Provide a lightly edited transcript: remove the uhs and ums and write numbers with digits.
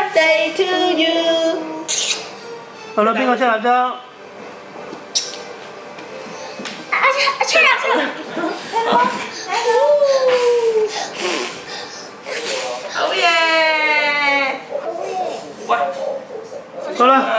birthday to you。 好了，边个下来着？ 吹了。 哦耶！ 好了。